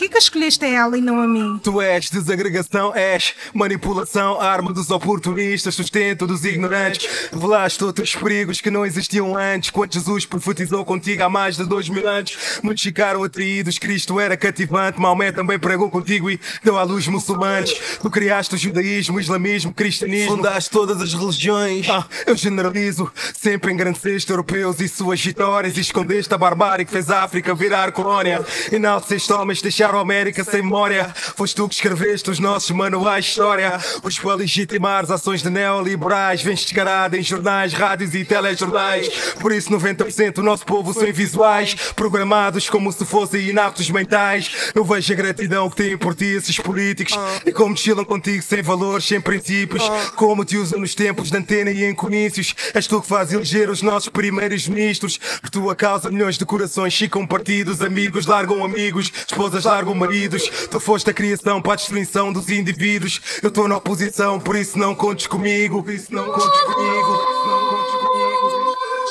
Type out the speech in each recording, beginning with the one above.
que escolheste a ela e não a mim? Tu és desagregação, és manipulação, arma dos oportunistas, sustento dos ignorantes. Revelaste outros perigos que não existiam antes, quando Jesus profetizou contigo há mais de 2000 anos. Muitos ficaram atraídos, Cristo era cativante, Maomé também pregou contigo e deu à luz muçulmanos. Tu criaste o judaísmo, o islamismo, o cristianismo, fundaste todas as religiões. Eu generalizo, sempre engrandeceste europeus e suas vitórias, e escondeste a barbárie que fez a África virar colónia. Enalteceste homens, deixaram a América sem memória. Foste tu que escreveste os nossos manuais de história. Hoje para legitimar as ações de neoliberais, vens descarada em jornais, rádios e telejornais. Por isso 90% do nosso povo são invisuais, programados como se fossem inaptos mentais. Eu vejo a gratidão que têm por ti esses políticos, e como desfilam contigo sem valores, sem princípios, como te usam nos tempos de antena e em comícios. És tu que fazes eleger os nossos primeiros ministros. Por tua causa milhões de corações ficam partidos, amigos largam amigos, esposas largam maridos. Tu foste a criação para a destruição dos indivíduos. Eu estou na oposição, por isso não contes comigo. Por isso não contes comigo. Não contes comigo.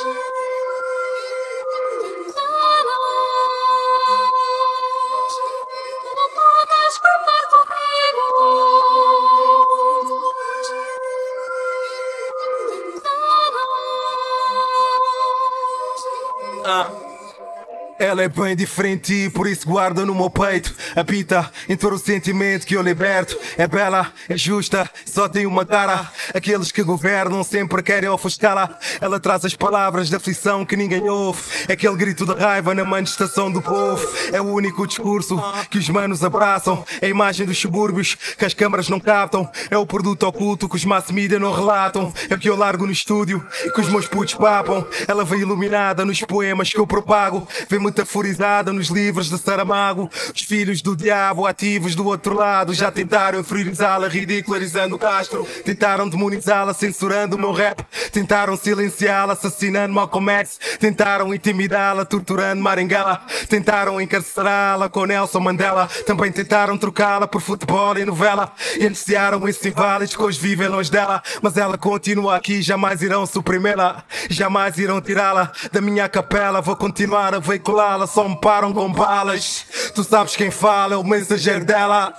Ela é bem diferente e por isso guarda no meu peito. Habita em todo o sentimento que eu liberto. É bela, é justa, só tem uma cara. Aqueles que governam sempre querem ofuscá-la. Ela traz as palavras da aflição que ninguém ouve. É aquele grito de raiva na manifestação do povo. É o único discurso que os manos abraçam. É a imagem dos subúrbios que as câmaras não captam. É o produto oculto que os mass media não relatam. É o que eu largo no estúdio e que os meus putos papam. Ela vem iluminada nos poemas que eu propago. Vem metaforizada nos livros de Saramago. Os filhos do diabo ativos do outro lado já tentaram inferiorizá-la, ridicularizando Castro. Tentaram demonizá-la, censurando o meu rap. Tentaram silenciá-la, assassinando Malcolm X. Tentaram intimidá-la, torturando Marighella. Tentaram encarcerá-la com Nelson Mandela. Também tentaram trocá-la por futebol e novela. E anunciaram esses inválidos que hoje vivem longe dela. Mas ela continua aqui, jamais irão suprimê-la. Jamais irão tirá-la da minha capela. Vou continuar a veicular, só me param com balas. Tu sabes quem fala, é o mensageiro dela.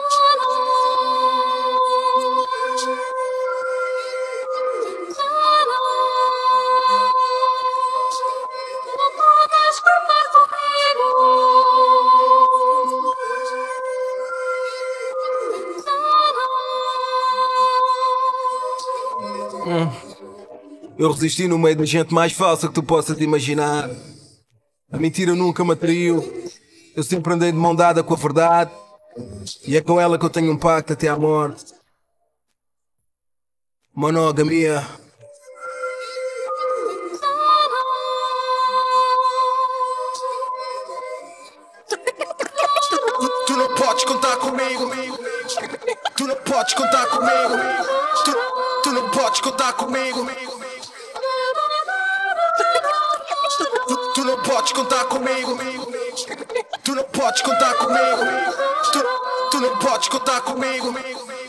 Eu resisti no meio da gente mais falsa que tu possas imaginar. A mentira nunca me atraiu. Eu sempre andei de mão dada com a verdade. E é com ela que eu tenho um pacto até à morte. Monogamia. Tu não podes contar comigo. Tu não podes contar comigo. Tu não podes contar comigo. Tu não podes contar comigo. Tu não podes contar comigo. Tu não podes contar comigo.